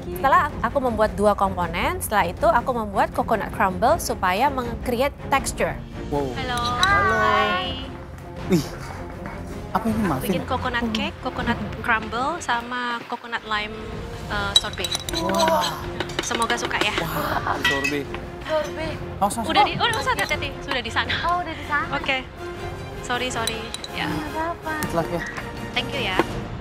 Setelah aku membuat 2 komponen, setelah itu aku membuat coconut crumble supaya meng-create texture. Wow. Halo. Halo. Hai. Wih, apa ini muffin? Bikin coconut cake, coconut crumble, sama coconut lime sorbet. Wah. Semoga suka ya. Wah, sorbet. Sorbet. Udah hati-hati. Sudah di sana. Oh, udah di sana. Oke. Sorry. Ya. Nggak apa-apa. Setelah ya. Thank you ya.